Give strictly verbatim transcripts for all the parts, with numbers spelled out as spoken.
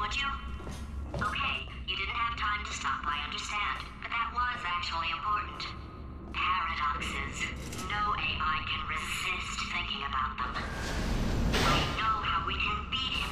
would you? Okay, you didn't have time to stop, I understand. But that was actually important. Paradoxes. No A I can resist thinking about them. I know how we can beat him.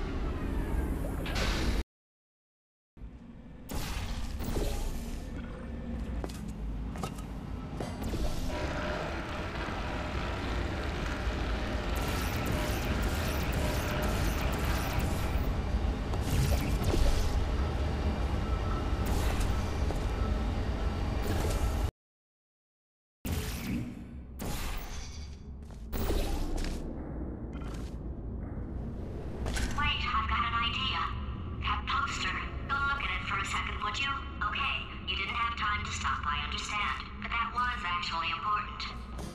Would you? Okay, you didn't have time to stop, I understand. But that was actually important.